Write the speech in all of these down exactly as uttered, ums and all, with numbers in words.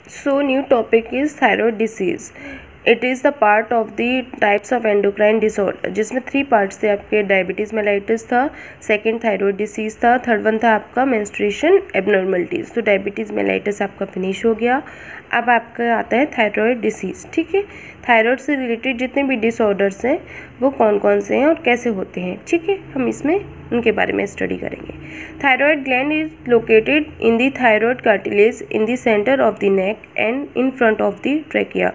So new topic is thyroid disease. It is the part of the types of endocrine disorder, जिसमें three parts थे आपके, diabetes mellitus था, second thyroid disease था, third one था आपका menstruation abnormalities. तो diabetes mellitus आपका finish हो गया। अब आपका आता है थायराइड डिसीज़। ठीक है, थायराइड से रिलेटेड जितने भी डिसऑर्डर्स हैं वो कौन कौन से हैं और कैसे होते हैं, ठीक है, हम इसमें उनके बारे में स्टडी करेंगे। Thyroid gland is located in the thyroid cartilage in the centre of the neck and in front of the trachea.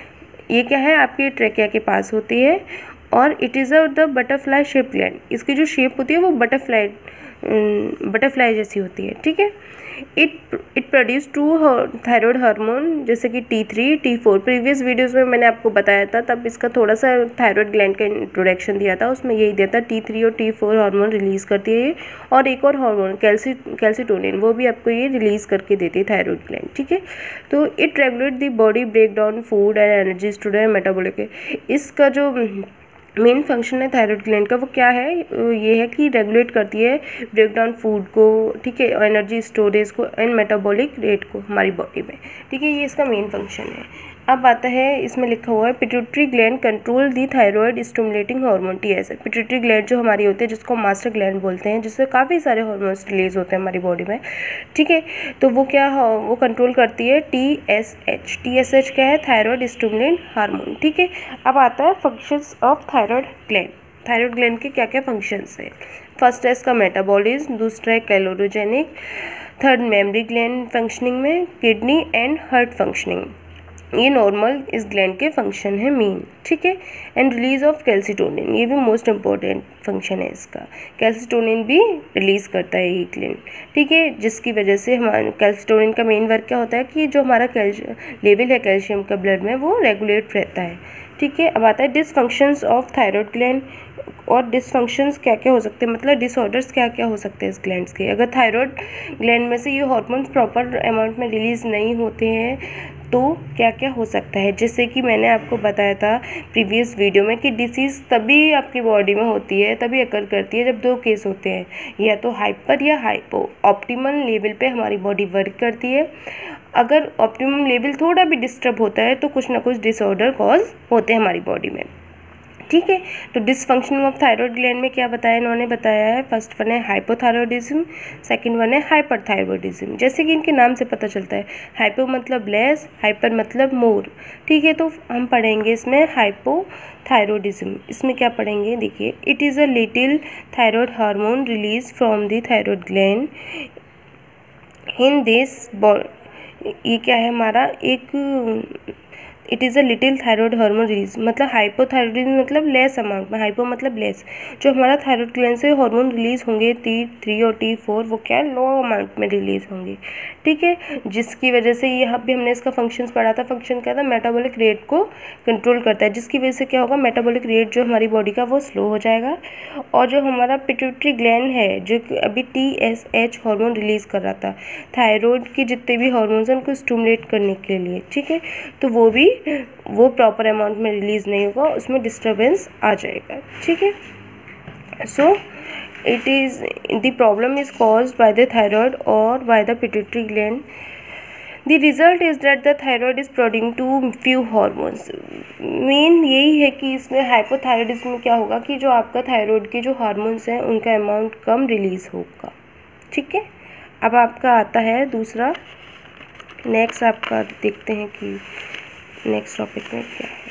ये क्या है, आपके ट्रेकिया के पास होती है और it is a the butterfly shape gland. इसकी जो शेप होती है वो बटरफ्लाई बटरफ्लाई जैसी होती है। ठीक है, it it produce two thyroid hormone जैसे कि T three T four. Previous videos में मैंने आपको बताया था, तब इसका थोड़ा सा थायराइड ग्लैंड का इंट्रोडक्शन दिया था, उसमें यही दिया था टी थ्री और टी फोर हार्मोन रिलीज़ करती है ये। और एक और हार्मोन कैल्सी कैल्सिटोनिन, वो भी आपको ये रिलीज़ करके देती है थायराइड ग्लैंड। ठीक है, तो it regulate the body break down food and energy storage metabolic. इसका जो मेन फंक्शन है थायराइड ग्लैंड का वो क्या है, ये है कि रेगुलेट करती है ब्रेक डाउन फूड को, ठीक है, एनर्जी स्टोरेज को एंड मेटाबॉलिक रेट को हमारी बॉडी में। ठीक है, ये इसका मेन फंक्शन है। अब आता है, इसमें लिखा हुआ है pituitary gland control the thyroid stimulating hormone T S. Pituitary gland जो हमारी होती है, जिसको मास्टर ग्लैंड बोलते हैं, जिससे काफ़ी सारे हार्मोन्स रिलीज होते हैं हमारी बॉडी में। ठीक है, तो वो क्या, वो कंट्रोल करती है T S H. T S H क्या है, थायराइड स्टिमुलेंट हार्मोन। ठीक है, अब आता है functions of thyroid gland. Thyroid gland के क्या क्या फंक्शंस हैं। फर्स्ट है इसका मेटाबॉलिज्म, दूसरा है calorigenic, third memory gland functioning में, किडनी एंड हार्ट फंक्शनिंग। ये नॉर्मल इस ग्लैंड के फंक्शन है मेन। ठीक है, एंड रिलीज ऑफ कैल्सिटोनिन, ये भी मोस्ट इंपॉर्टेंट फंक्शन है इसका। कैल्सिटोनिन भी रिलीज़ करता है ये ग्लैंड। ठीक है, जिसकी वजह से हमारा कैल्सिटोनिन का मेन वर्क क्या होता है कि जो हमारा कैल्शियम लेवल है कैल्शियम का ब्लड में वो रेगुलेट रहता है। ठीक है, अब आता है डिसफंक्शंस ऑफ थायराइड ग्लैंड। और डिसफंक्शंस क्या क्या हो सकते हैं, मतलब डिसऑर्डर्स क्या क्या हो सकते हैं इस ग्लैंड्स के। अगर थायराइड ग्लैंड में से ये हार्मोन्स प्रॉपर अमाउंट में रिलीज़ नहीं होते हैं तो क्या क्या हो सकता है, जैसे कि मैंने आपको बताया था प्रीवियस वीडियो में कि डिसीज़ तभी आपकी बॉडी में होती है, तभी अकर करती है जब दो केस होते हैं, या तो हाइपर या हाइपो। ऑप्टिमल लेवल पे हमारी बॉडी वर्क करती है। अगर ऑप्टिमम लेवल थोड़ा भी डिस्टर्ब होता है तो कुछ ना कुछ डिसऑर्डर कॉज होते हैं हमारी बॉडी में। ठीक है, तो डिसफंक्शनिंग ऑफ थायराइड ग्लैंड में क्या बताया, इन्होंने बताया है फर्स्ट वन है हाइपोथायरॉयडिज्म, सेकंड वन है हाइपरथायरॉयडिज्म। जैसे कि इनके नाम से पता चलता है, हाइपो मतलब लेस, हाइपर मतलब मोर। ठीक है, तो हम पढ़ेंगे इसमें हाइपोथायरॉयडिज्म। इसमें क्या पढ़ेंगे, देखिए, it is a little thyroid hormone release from the thyroid gland in this body. ये क्या है हमारा, एक it is a little thyroid hormone release, मतलब हाइपोथायरॉयडिज्म मतलब लेस अमाउंट में, हाइपो मतलब लेस। जो हमारा थायराइड ग्लैंड से हार्मोन रिलीज होंगे टी थ्री और टी फोर, वो क्या लो अमाउंट में रिलीज होंगे। ठीक है, जिसकी वजह से यहाँ भी हमने इसका फंक्शंस पढ़ा था। फंक्शन क्या था, मेटाबॉलिक रेट को कंट्रोल करता है, जिसकी वजह से क्या होगा, मेटाबॉलिक रेट जो हमारी बॉडी का वो स्लो हो जाएगा। और जो हमारा पिट्यूटरी ग्लैंड है, जो अभी T S H hormone release कर रहा था थायराइड के जितने भी हार्मोन्स हैं उनको स्टिमुलेट करने के लिए, ठीक है, तो वो भी वो प्रॉपर अमाउंट में रिलीज़ नहीं होगा, उसमें डिस्टर्बेंस आ जाएगा। ठीक है, so it is the problem is caused by the thyroid और by the pituitary gland. The result is that the thyroid is producing too few hormones. Main यही है कि इसमें हाइपोथायरॉयडिज्म में क्या होगा कि जो आपका थायराइड के जो हार्मोन्स हैं उनका अमाउंट कम रिलीज़ होगा। ठीक है, अब आपका आता है दूसरा, नेक्स्ट आपका देखते हैं कि नेक्स्ट टॉपिक में क्या है,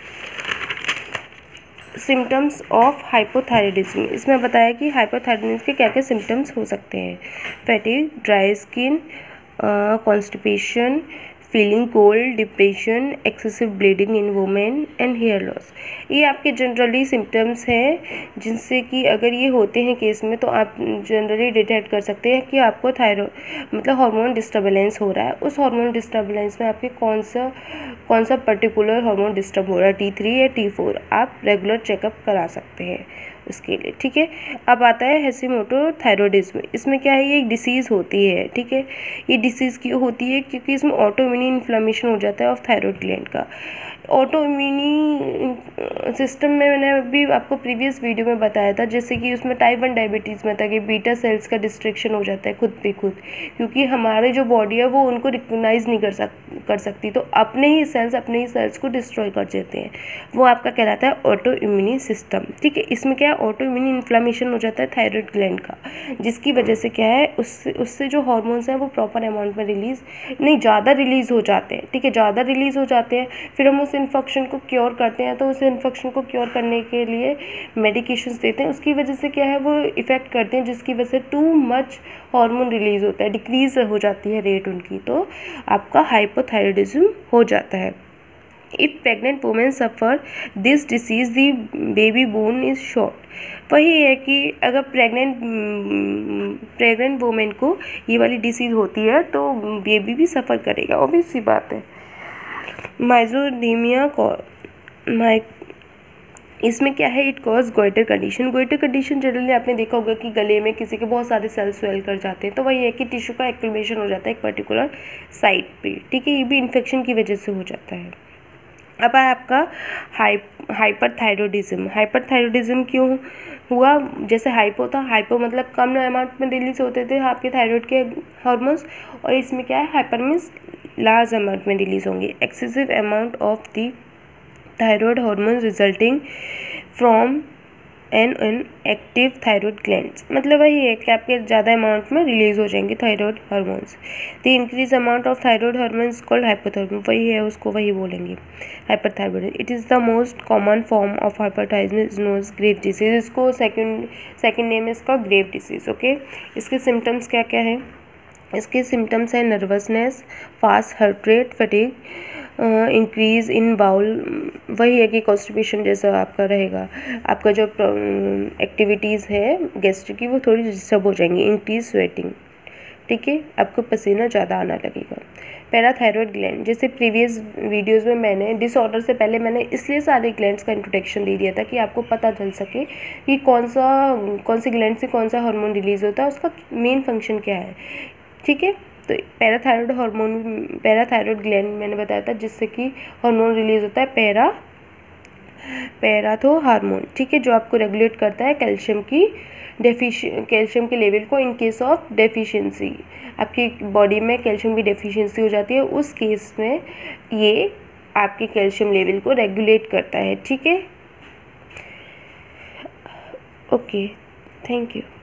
सिम्टम्स ऑफ हाइपोथायरॉयडिज्म। इसमें बताया कि हाइपोथायरॉयडिज्म के क्या क्या सिम्टम्स हो सकते हैं। Fatigue, dry skin, constipation, feeling cold, depression, excessive bleeding in women and hair loss. ये आपके जनरली सिम्टम्स हैं जिनसे कि अगर ये होते हैं केस में तो आप जनरली डिटेक्ट कर सकते हैं कि आपको थायराइड मतलब हार्मोन डिस्टर्बेंस हो रहा है। उस हार्मोन डिस्टर्बेंस में आपके कौन सा कौन सा पर्टिकुलर हार्मोन डिस्टर्ब हो रहा है, टी थ्री या टी फोर, आप रेगुलर चेकअप करा सकते हैं उसके लिए। ठीक है, अब आता है हैशिमोटो थायरॉयडिज्म। इसमें क्या है, ये एक डिसीज़ होती है। ठीक है, ये डिसीज़ क्यों होती है, क्योंकि इसमें ऑटो इम्यून इन्फ्लेमेशन हो जाता है ऑफ थायराइड ग्लैंड का। ऑटो इम्यूनी सिस्टम में मैंने अभी आपको प्रीवियस वीडियो में बताया था, जैसे कि उसमें टाइप वन डायबिटीज़ में था कि बीटा सेल्स का डिस्ट्रक्शन हो जाता है खुद पे खुद, क्योंकि हमारे जो बॉडी है वो उनको रिकग्नाइज नहीं कर सक कर सकती, तो अपने ही सेल्स अपने ही सेल्स को डिस्ट्रॉय कर देते हैं। वो आपका कहलाता है ऑटो इम्यूनी सिस्टम। ठीक है, इसमें क्या है, ऑटो इम्यूनी इन्फ्लामेशन हो जाता है थायराइड ग्लैंड का, जिसकी वजह से क्या है, उससे उससे जो हार्मोन्स हैं वो प्रॉपर अमाउंट में रिलीज नहीं, ज़्यादा रिलीज हो जाते हैं। ठीक है, ज़्यादा रिलीज हो जाते हैं, फिर हम उस इन्फेक्शन को क्योर करते हैं, तो उस इन्फेक्शन को क्योर करने के लिए मेडिकेशंस देते हैं, उसकी वजह से क्या है वो इफ़ेक्ट करते हैं, जिसकी वजह से टू मच हार्मोन रिलीज होता है, डिक्रीज हो जाती है रेट उनकी, तो आपका हाइपोथायराइडिज्म हो जाता है। If pregnant women suffer this disease, the baby bone is short. वही है कि अगर प्रेग्नेंट प्रेग्नेंट वुमेन को ये वाली डिसीज़ होती है तो बेबी भी सफ़र करेगा, ऑब्वियस सी बात है। माइजोडीमिया को माइ इसमें क्या है, it cause goitre condition. Goitre condition generally आपने देखा होगा कि गले में किसी के बहुत सारे सेल्स स्वेल कर जाते हैं, तो वही है कि टिश्यू का एक्टिवेशन हो जाता है एक पर्टिकुलर साइट पे। ठीक है, ये भी इन्फेक्शन की वजह से हो जाता है। अब है आपका हाइप हाइपरथायरॉयडिज्म। हाइपरथायरॉयडिज्म क्यों हुआ, जैसे हाइपो था, हाइपो मतलब कम अमाउंट में रिलीज होते थे आपके थायराइड के हार्मोन्स, और इसमें क्या है, हाइपर मीन्स लार्ज अमाउंट में रिलीज होंगे। Excessive amount of the thyroid hormones resulting from an an active thyroid glands, मतलब वही है कि आपके ज़्यादा अमाउंट में रिलीज हो जाएंगे thyroid hormones. The increase amount of thyroid hormones called hypothyroidism, वही है, उसको वही बोलेंगे hyperthyroidism. It is the most common form of hyperthyroidism known as grave disease. इसको सेकंड सेकंड नेम है इसका ग्रेव डिसीज। ओके, इसके सिम्टम्स क्या क्या है, इसके सिम्टम्स हैं nervousness, fast heart rate, fatigue, increase in bowel, वही है कि कॉन्स्टिपेशन जैसा आपका रहेगा, आपका जो एक्टिविटीज़ है गैस्ट्रिक की वो थोड़ी डिस्टर्ब हो जाएंगी। इंक्रीज स्वेटिंग, ठीक है, आपको पसीना ज़्यादा आना लगेगा। पैराथायरॉयड ग्लैंड, जैसे प्रीवियस वीडियोस में मैंने डिसऑर्डर से पहले मैंने इसलिए सारे ग्लैंड्स का इंट्रोडक्शन दे दिया था कि आपको पता चल सके कि कौन सा कौन सी ग्लैंड से कौन सा हार्मोन रिलीज होता है, उसका मेन फंक्शन क्या है। ठीक है, तो पैराथायरॉयड हार्मोन, पैराथायरॉयड ग्लैंड मैंने बताया था जिससे कि हार्मोन रिलीज होता है पैरा पैराथो हार्मोन। ठीक है, जो आपको रेगुलेट करता है कैल्शियम की डेफिशि कैल्शियम के लेवल को इन केस ऑफ डेफिशिएंसी, आपकी बॉडी में कैल्शियम की डेफिशिएंसी हो जाती है, उस केस में ये आपके कैल्शियम लेवल को रेगुलेट करता है। ठीक है, ओके, थैंक यू।